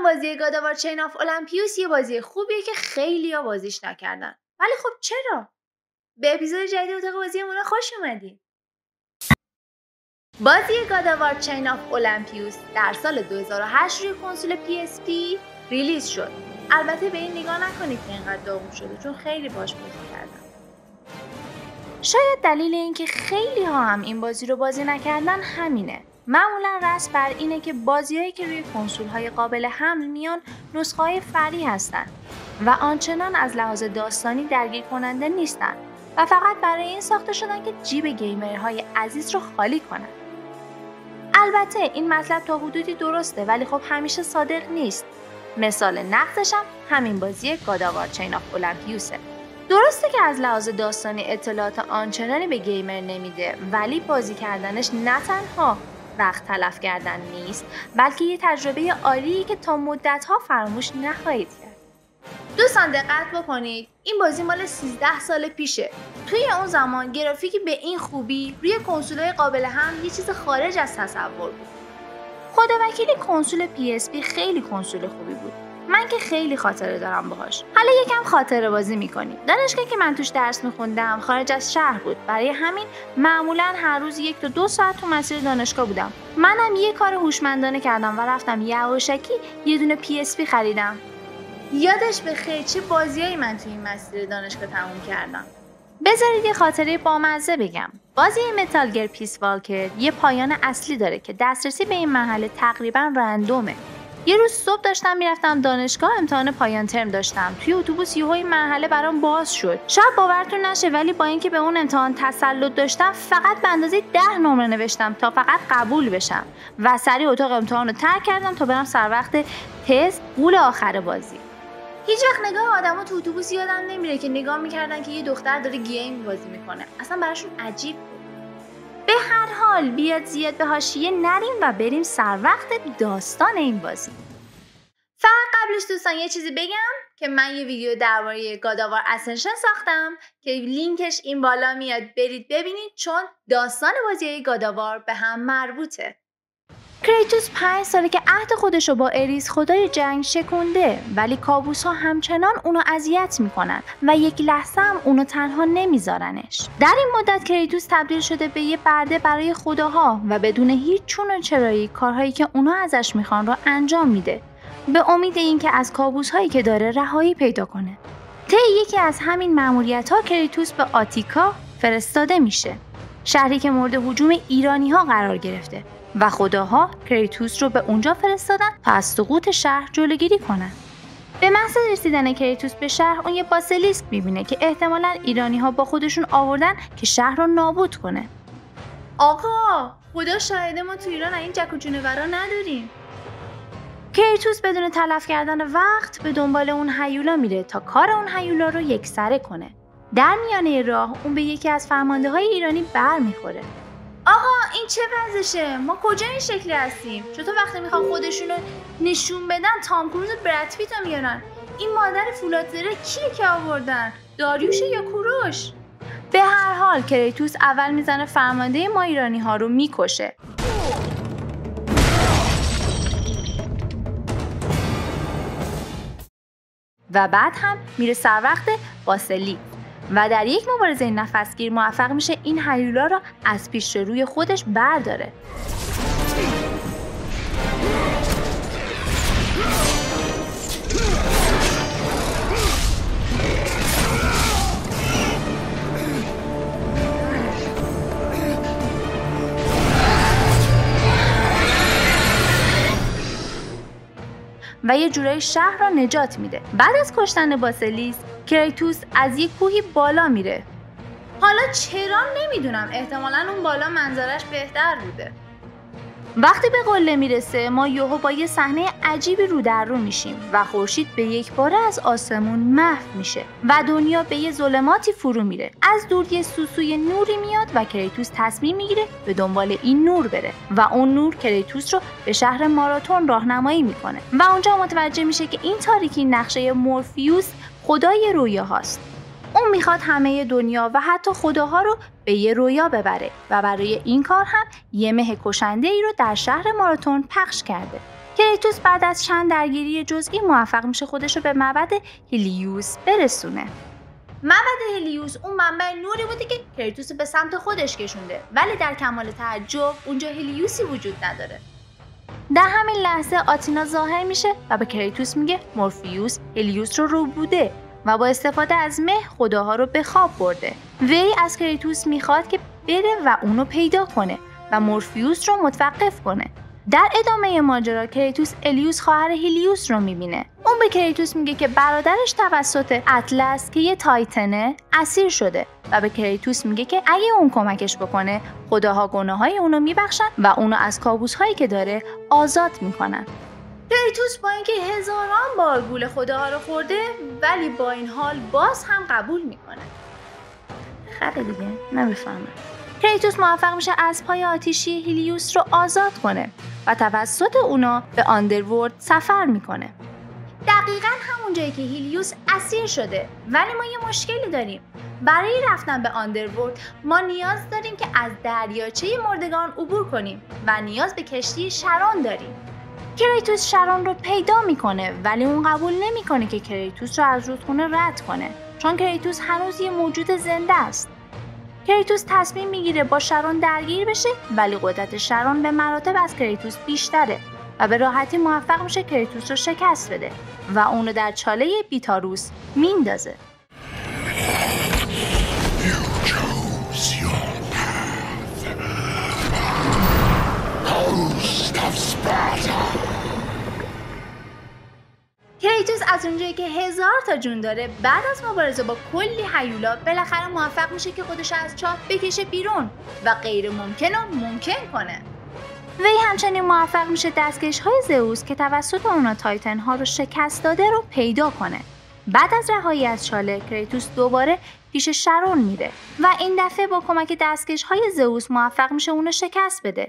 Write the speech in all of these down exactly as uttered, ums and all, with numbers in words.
بازی گاد آف وار چین آف اولمپیوس یه بازی خوبیه که خیلی‌ها بازیش نکردن. ولی خب چرا؟ به اپیزود جدید اتاق بازیمون خوش اومدین. بازی گاد آف وار چین آف اولمپیوس در سال دو هزار و هشت روی کنسول پی اس پی ریلیز شد. البته به این نگاه نکنید که اینقدر داغون شده، چون خیلی باش بازی کردم. شاید دلیل اینکه خیلی ها هم این بازی رو بازی نکردن همینه. معمولا رسم بر اینه که بازیایی که روی کنسول‌های قابل حمل میان نسخه‌های فرعی هستن و آنچنان از لحاظ داستانی درگیر کننده نیستن و فقط برای این ساخته شدن که جیب گیمرهای عزیز رو خالی کنن. البته این مطلب تا حدودی درسته، ولی خب همیشه صادق نیست. مثال نقضش هم همین بازی گاد آف وار چین آف اولمپیوسه. درسته که از لحاظ داستانی اطلاعات آنچنانی به گیمر نمیده، ولی بازی کردنش نه تنها وقت تلف کردن نیست، بلکه یه تجربه عالیه که تا مدت‌ها فراموش نخواهید کرد. دوستان دقت بکنید، این بازی مال سیزده سال پیشه. توی اون زمان گرافیکی به این خوبی روی کنسول‌های قابل حمل یه چیز خارج از تصور بود. خدا وکیلی کنسول پی اس پی خیلی کنسول خوبی بود. من که خیلی خاطره دارم باهاش. حالا یکم خاطره بازی می‌کنیم. دانشگاهی که من توش درس می‌خوندم خارج از شهر بود. برای همین معمولاً هر روز یک تا دو ساعت تو مسیر دانشگاه بودم. منم یه کار هوشمندانه کردم و رفتم یواشکی یه دونه پی اس پی خریدم. یادش بخیر چه بازیایی من توی این مسیر دانشگاه تموم کردم. بذارید یه خاطره بامزه بگم. بازی متال گیر پیس والکر یه پایان اصلی داره که دسترسی به این مرحله تقریباً رندومه. یه روز صبح داشتم میرفتم دانشگاه، امتحان پایان ترم داشتم. توی اتوبوس یهو این مرحله برام باز شد. شاید باورتون نشه، ولی با اینکه به اون امتحان تسلط داشتم، فقط به اندازه ده نمره نوشتم تا فقط قبول بشم و سریع اتاق امتحان رو ترک کردم تا برم سر وقت تست قول آخر بازی. هیچ وقت نگاه آدمو تو اتوبوس یادم نمیره که نگاه میکردن که یه دختر داره گیم بازی میکنه. اصلا براشون عجیب بود. به هر حال بیاد زیاد به حاشیه نریم و بریم سر وقت داستان این بازی. فقط قبلش دوستان یه چیزی بگم که من یه ویدیو درباره گاد آف وار اسنشن ساختم که لینکش این بالا میاد، برید ببینید، چون داستان بازی گاد آف وار به هم مربوطه. کریتوس پنج ساله که عهد خودش رو با اریس خدای جنگ شکنده، ولی کابوس‌ها همچنان اونو اذیت میکنن و یک لحظه هم اونو تنها نمیذارنش. در این مدت کریتوس تبدیل شده به یه برده برای خداها و بدون هیچ چون و چرایی کارهایی که اونا ازش میخوان رو انجام میده، به امید اینکه از کابوس‌هایی که داره رهایی پیدا کنه. طی یکی از همین مأموریت‌ها کریتوس به آتیکا فرستاده میشه، شهری که مورد هجوم ایرانی‌ها قرار گرفته و خداها کریتوس رو به اونجا فرستادن تا از سقوط شهر جلوگیری کنن. به محض رسیدن کریتوس به شهر، اون یه باسیلیسک میبینه که احتمالاً ایرانی‌ها با خودشون آوردن که شهر رو نابود کنه. آقا خدا شاهده، ما تو ایران این جک و جونورا نداریم. کریتوس بدون تلف کردن وقت به دنبال اون هیولا میره تا کار اون هیولا رو یکسره کنه. در میانه راه اون به یکی از فرمانده‌های ایرانی بر میخوره. آقا این چه وضعشه؟ ما کجا این شکلی هستیم؟ چطور وقتی میخوام خودشونو نشون بدن تام کروز و براد پیت رو میارن؟ این مادر فولادزره کیه که آوردن؟ داریوش یا کوروش؟ به هر حال کریتوس اول میزنه فرمانده ما ایرانی ها رو میکشه. و بعد هم میره سر وقت باسیلیسک و در یک مبارزه نفسگیر موفق میشه این هیولا رو از پیش روی خودش برداره. و یه جورایی شهر را نجات میده. بعد از کشتن باسیلیسک، کریتوس از یک کوهی بالا میره. حالا چرا نمیدونم، احتمالاً اون بالا منظرش بهتر بوده. وقتی به قله میرسه، ما یهو با یه صحنه عجیبی رو در رو میشیم و خورشید به یک باره از آسمون محو میشه و دنیا به یه ظلماتی فرو میره. از دور یه سوسوی نوری میاد و کریتوس تصمیم میگیره به دنبال این نور بره و اون نور کریتوس رو به شهر ماراتون راهنمایی میکنه و اونجا متوجه میشه که این تاریکی نقشه مورفیوس خدای رویاهاست. اون میخواد همه دنیا و حتی خداها رو به یه رویا ببره و برای این کار هم یه مه کشنده ای رو در شهر ماراتون پخش کرده. کریتوس بعد از چند درگیری جزئی موفق میشه خودش رو به معبد هلیوس برسونه. معبد هلیوس اون منبع نوری بوده که کریتوس به سمت خودش کشونده، ولی در کمال تعجب اونجا هلیوسی وجود نداره. در همین لحظه آتینا ظاهر میشه و به کریتوس میگه مورفیوس هلیوس رو رو بوده و با استفاده از مه خداها رو به خواب برده. وی از کریتوس میخواد که بره و اونو پیدا کنه و مورفیوس رو متوقف کنه. در ادامه ماجرا کریتوس الیوس خواهر هلیوس رو میبینه. اون به کریتوس میگه که برادرش توسط اطلس که یه تایتنه اسیر شده و به کریتوس میگه که اگه اون کمکش بکنه خداها گناههای اونو میبخشن و اونو از کابوس‌هایی که داره آزاد میکنن. کریتوس با اینکه هزاران بار گول خداها رو خورده ولی با این حال باز هم قبول میکنه. خره دیگه نمیفهمه. کریتوس موفق میشه از پای آتیشی هلیوس رو آزاد کنه و توسط اونا به آندرورلد سفر میکنه. دقیقاً همون جایی که هلیوس اسیر شده، ولی ما یه مشکلی داریم. برای رفتن به آندرورلد ما نیاز داریم که از دریاچه مردگان عبور کنیم و نیاز به کشتی شرون داریم. کریتوس شرون رو پیدا میکنه ولی اون قبول نمیکنه که کریتوس رو از رودخونه رد کنه، چون کریتوس هنوز یه موجود زنده است. کریتوس تصمیم میگیره با شرون درگیر بشه، ولی قدرت شرون به مراتب از کریتوس بیشتره و به راحتی موفق میشه کریتوس رو شکست بده و اونو در چاله بیتاروس میندازه. کریتوس از اونجایی که هزار تا جون داره بعد از مبارزه با کلی هیولا بالاخره موفق میشه که خودش از چاه بکشه بیرون و غیر ممکن رو ممکن کنه. وی همچنین موفق میشه دستکش های زئوس که توسط اونا تایتن ها رو شکست داده رو پیدا کنه. بعد از رهایی از چاله کریتوس دوباره پیش شرون میره و این دفعه با کمک دستکش های زئوس موفق میشه اونو شکست بده.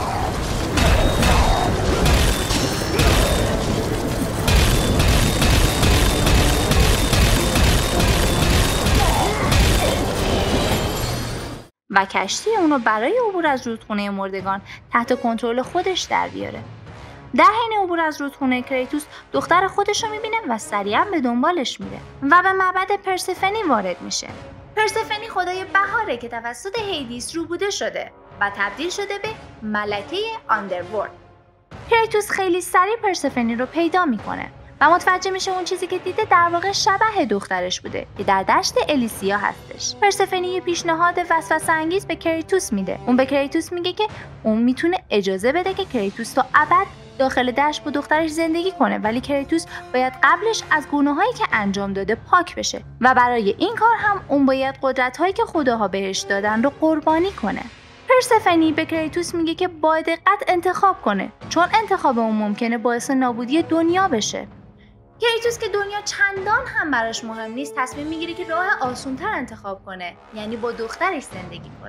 و کشتی اونو برای عبور از رودخونه مردگان تحت کنترل خودش در بیاره. در حین عبور از رودخونه کریتوس دختر خودش رو میبینه و سریعا به دنبالش میره و به معبد پرسفنی وارد میشه. پرسفنی خدای بهاره که توسط هیدیس رو بوده شده و تبدیل شده به ملکه آندرورلد. کریتوس خیلی سریع پرسفنی رو پیدا میکنه و متوجه میشه اون چیزی که دیده در واقع شبح دخترش بوده که در دشت الیسیا هستش. پرسفنی یه پیشنهاد وسوسه انگیز به کریتوس میده. اون به کریتوس میگه که اون میتونه اجازه بده که کریتوس تا ابد داخل دشت با دخترش زندگی کنه، ولی کریتوس باید قبلش از گناهایی که انجام داده پاک بشه و برای این کار هم اون باید قدرت‌هایی که خداها بهش دادن رو قربانی کنه. پرسفنی به کریتوس میگه که با دقت انتخاب کنه، چون انتخاب اون ممکنه باعث نابودی دنیا بشه. کریتوس که دنیا چندان هم براش مهم نیست تصمیم میگیره که راه آسونتر انتخاب کنه، یعنی با دخترش زندگی کنه،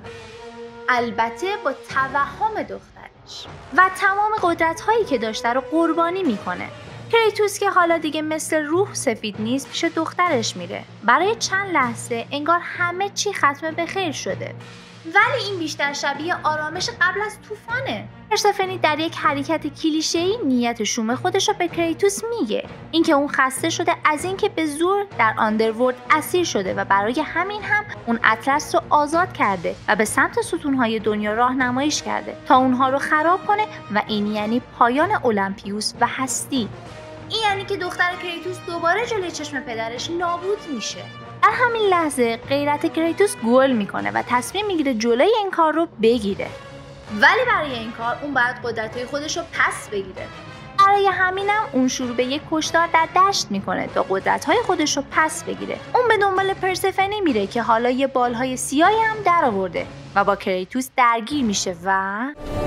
البته با توهم دخترش، و تمام قدرت‌هایی که داشته رو قربانی میکنه. کریتوس که حالا دیگه مثل روح سفید نیست پیش دخترش میره. برای چند لحظه انگار همه چی ختم به خیر شده، ولی این بیشتر شبیه آرامش قبل از طوفانه. پرسفنی در یک حرکت کلیشه‌ای نیت شوم خودش رو به کریتوس میگه، اینکه اون خسته شده از اینکه به زور در آندرورلد اسیر شده و برای همین هم اون اطلس رو آزاد کرده و به سمت ستونهای دنیا راهنماییش کرده تا اونها رو خراب کنه و این یعنی پایان اولمپیوس و هستی. این یعنی که دختر کریتوس دوباره جلوی چشم پدرش نابود میشه. در همین لحظه غیرت کریتوس گل میکنه و تصمیم میگیره جلوی این کار رو بگیره، ولی برای این کار اون باید قدرت‌های خودش رو پس بگیره. برای همینم اون شروع به یک کشتار در دشت میکنه تا قدرت‌های خودش رو پس بگیره. اون به دنبال پرسفنی میره که حالا یه بالهای سیاهی هم در آورده و با کریتوس درگیر میشه و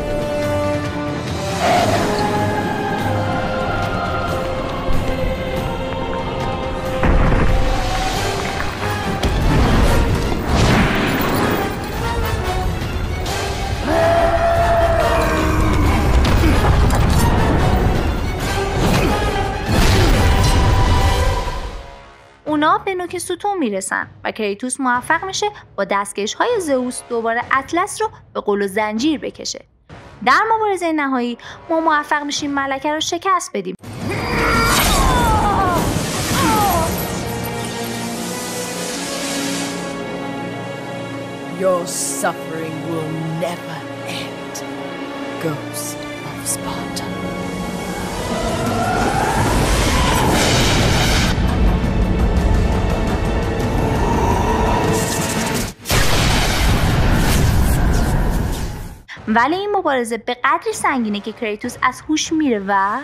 اونا به نوک ستون میرسن و کریتوس موفق میشه با دستکش های زئوس دوباره اطلس رو به قل و زنجیر بکشه. در مبارزه نهایی ما موفق میشیم ملکه رو شکست بدیم. Your suffering will never end, Ghost of Sparta. ولی این مبارزه به قدری سنگینه که کریتوس از هوش میره و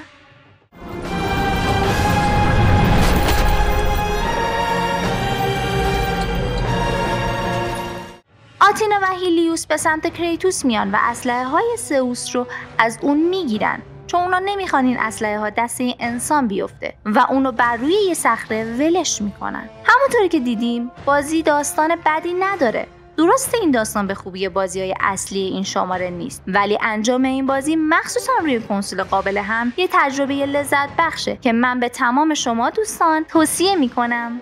آتینا و هیلیوس به سمت کریتوس میان و اسلحه های زئوس رو از اون میگیرن، چون اونا نمیخوان این اسلحه ها دست این انسان بیفته و اونو بر روی یه صخره ولش میکنن. همونطوری که دیدیم بازی داستان بدی نداره. درسته این داستان به خوبی بازی‌های اصلی این شماره نیست، ولی انجام این بازی مخصوصا روی کنسول قابل هم یه تجربه لذت بخشه که من به تمام شما دوستان توصیه میکنم.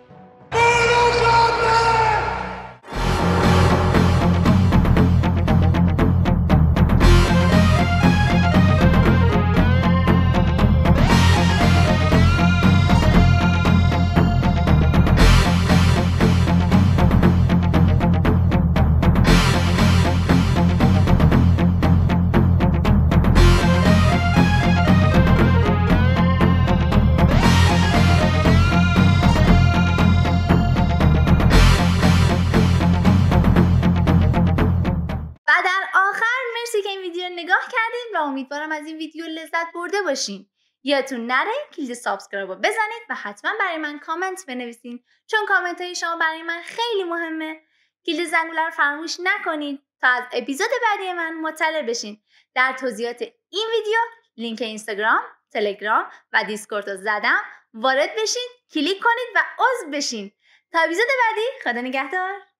نگاه کردین و امیدوارم از این ویدیو لذت برده باشین. یادتون نره کلید سابسکرایب رو بزنید و حتما برای من کامنت بنویسین، چون کامنت های شما برای من خیلی مهمه. کلید زنگوله رو فراموش نکنید تا از اپیزود بعدی من مطلع بشین. در توضیحات این ویدیو لینک اینستاگرام، تلگرام و دیسکورد رو زدم، وارد بشین، کلیک کنید و عضو بشین. تا اپیزود بعدی، خدا نگهدار.